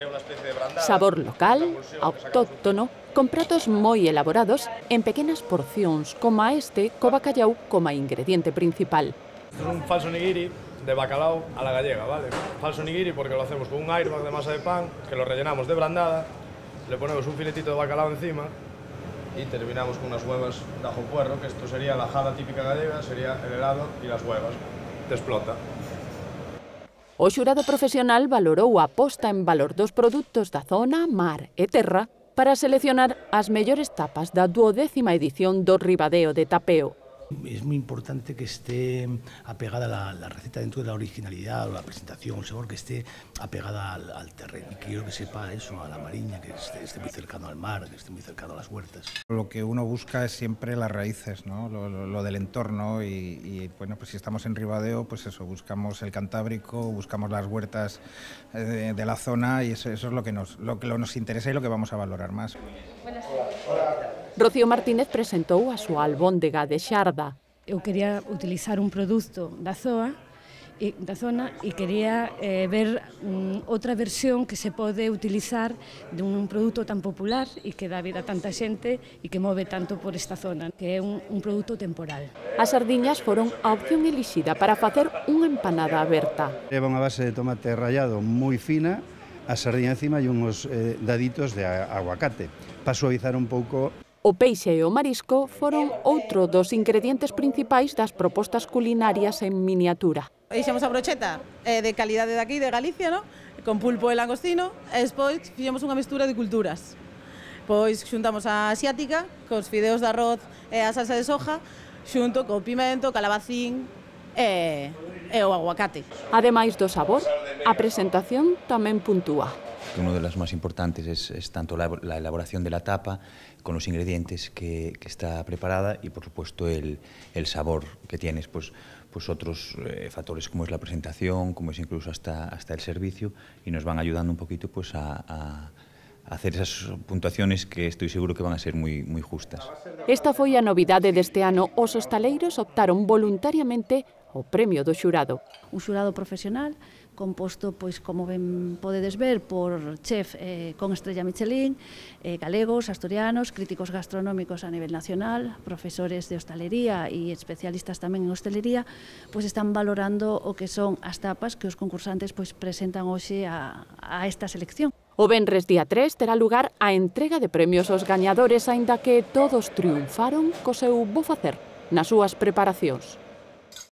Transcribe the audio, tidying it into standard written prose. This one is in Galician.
Sabor local, autóctono, con pratos moi elaborados en pequenas porcións, como este, co bacallau como ingrediente principal. Esto es un falso nigiri de bacalao a la gallega, ¿vale? Falso nigiri porque lo hacemos con un airbag de masa de pan, que lo rellenamos de brandada, le ponemos un filetito de bacalao encima y terminamos con unas huevas de ajo puerro, que esto sería la jada típica gallega, sería el helado y las huevas. Te explota. O xurado profesional valorou a posta en valor dos produtos da zona, mar e terra para seleccionar as mellores tapas da 12ª edición do Ribadeo de Tapeo. Es muy importante que esté apegada la receta dentro de la originalidad o la presentación, el sabor, que esté apegada al terreno. Y quiero que sepa eso, a la mariña, que esté muy cercano al mar, que esté muy cercano a las huertas. Lo que uno busca es siempre las raíces, ¿no? Lo del entorno bueno, pues si estamos en Ribadeo, pues eso, buscamos el Cantábrico, buscamos las huertas de la zona y eso es lo que nos interesa y lo que vamos a valorar más. Rocío Martínez presentou a súa albóndega de xarda. Eu quería utilizar un produto da zona e quería ver outra versión que se pode utilizar dun produto tan popular e que dá vida a tanta xente e que move tanto por esta zona, que é un produto temporal. As sardiñas foron a opción elixida para facer unha empanada aberta. Leva unha base de tomate rallado moi fina, a sardiña encima e uns daditos de aguacate, para suavizar un pouco. O peixe e o marisco foron outro dos ingredientes principais das propostas culinarias en miniatura. Fixemos a brocheta de calidade de aquí, de Galicia, ¿no? Con pulpo e langostino, e despois fixemos unha mestura de culturas. Pois xuntamos a asiática, cos fideos de arroz e a salsa de soja, xunto co pimento, calabacín e o aguacate. Ademais do sabor, a presentación tamén puntúa. Una de las más importantes es tanto la elaboración de la tapa con los ingredientes que está preparada y por supuesto el sabor que tienes, pues otros factores como es la presentación, como es incluso hasta el servicio, y nos van ayudando un poquito pues a hacer esas puntuaciones que estoy seguro que van a ser muy justas. Esta foi a novidade deste ano. Os hostaleiros optaron voluntariamente ao premio do xurado. Un xurado profesional composto, pois, como ben podedes ver, por chef con estrella Michelin, galegos, asturianos, críticos gastronómicos a nivel nacional, profesores de hostalería e especialistas tamén en hostelería, pois están valorando o que son as tapas que os concursantes pois presentan hoxe a esta selección. O venres día 3 terá lugar a entrega de premios aos gañadores, aínda que todos triunfaron co seu bo facer nas súas preparacións.